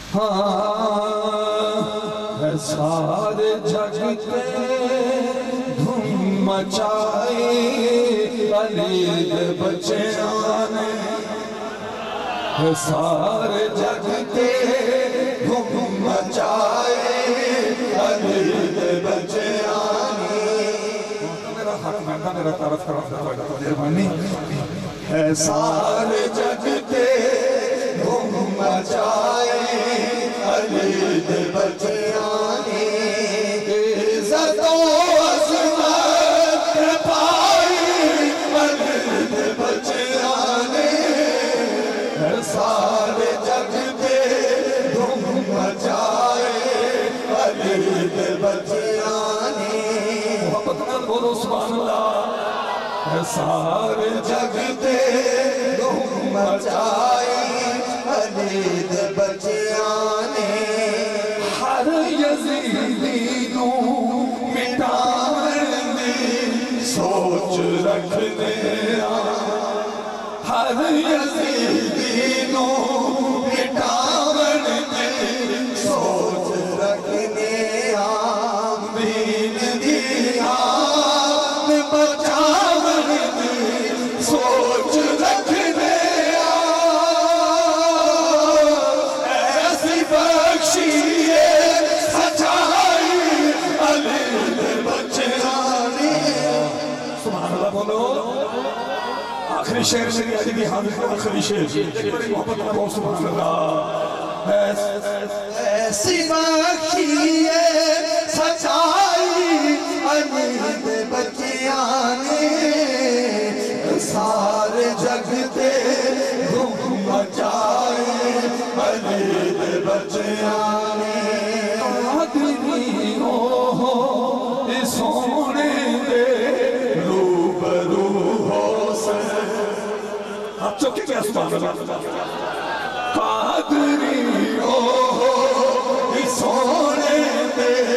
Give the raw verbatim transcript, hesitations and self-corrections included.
ہے سارے جگ تے دھوم مچائی علی دے بچیاں نے ہے سارے جگ تے دھوم مچائی علی دے بچیاں نے میرا حق میں میرا طرف طرف مہربانی ہے سارے جگ تے دھوم مچائی علی دے بچیاں نے عزت و عظمت پائی علی دے بچیاں نے سارے جگ تے دھوم مچائے علی دے بچیاں نے محبت نال بولو سبحان اللہ سارے جگ تے دھوم مچائے علی دے بچیاں نے ہر یزیدی نو مٹاون دی سوچ رکھنے ہر یزیدی نو مٹاون دی سوچ رکھنے دین دی آن بچاون دی سوچ رکھنے ایسی بخشیے سچائی علی دے بچیاں نے سبحان اللہ بولو آخری شعر میری علی بھی حاضر ہے آخری شعر محبت کا بہت سبحان اللہ ایسی بخشیے سچائی علی دے بچیاں نے سارے جگ تے دھوم مچائے علی دے بچیاں نے قادری ہو سونے دے روبرو ہو سے آپ چوکے کیا سبحان اللہ قادری ہو سونے دے